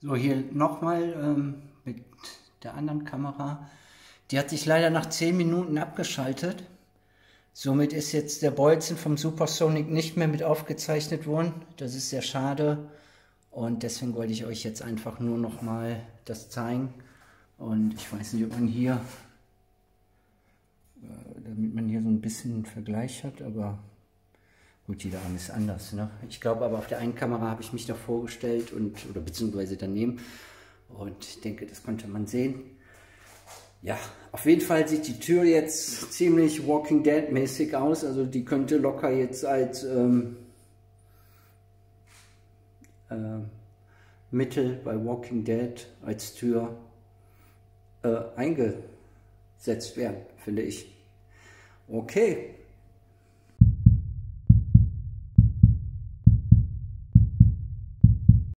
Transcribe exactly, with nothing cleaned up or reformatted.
So, hier nochmal ähm, mit der anderen Kamera. Die hat sich leider nach zehn Minuten abgeschaltet. Somit ist jetzt der Bolzen vom Supersonic nicht mehr mit aufgezeichnet worden. Das ist sehr schade. Und deswegen wollte ich euch jetzt einfach nur nochmal das zeigen. Und ich weiß nicht, ob man hier, damit man hier so ein bisschen einen Vergleich hat, aber gut, jeder Arm ist anders, ne? Ich glaube aber, auf der einen Kamera habe ich mich da vorgestellt und, oder beziehungsweise daneben, und ich denke, das konnte man sehen. Ja, auf jeden Fall sieht die Tür jetzt ziemlich Walking Dead mäßig aus, also die könnte locker jetzt als ähm, äh, Mittel bei Walking Dead als Tür äh, eingesetzt werden, finde ich. Okay.